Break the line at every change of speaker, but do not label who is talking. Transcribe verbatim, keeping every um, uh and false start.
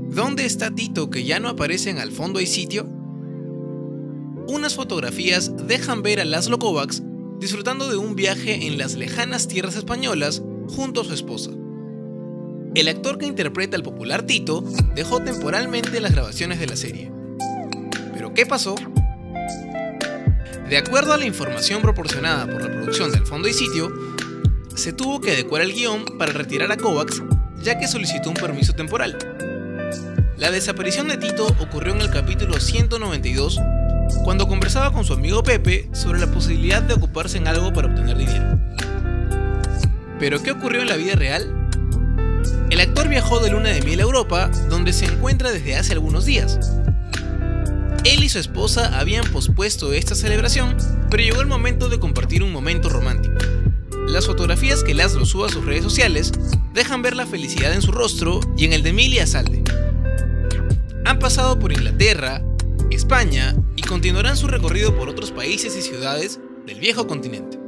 ¿Dónde está Tito que ya no aparece en Al fondo hay sitio? Unas fotografías dejan ver a Laszlo Kovacs disfrutando de un viaje en las lejanas tierras españolas junto a su esposa. El actor que interpreta al popular Tito dejó temporalmente las grabaciones de la serie. ¿Pero qué pasó? De acuerdo a la información proporcionada por la producción de Al fondo hay sitio, se tuvo que adecuar el guión para retirar a Kovacs, ya que solicitó un permiso temporal. La desaparición de Tito ocurrió en el capítulo ciento noventa y dos, cuando conversaba con su amigo Pepe sobre la posibilidad de ocuparse en algo para obtener dinero. ¿Pero qué ocurrió en la vida real? El actor viajó de luna de miel a Europa, donde se encuentra desde hace algunos días. Él y su esposa habían pospuesto esta celebración, pero llegó el momento de compartir un momento romántico. Las fotografías que Laszlo sube a sus redes sociales dejan ver la felicidad en su rostro y en el de Emilia Salde. Han pasado por Inglaterra, España y continuarán su recorrido por otros países y ciudades del viejo continente.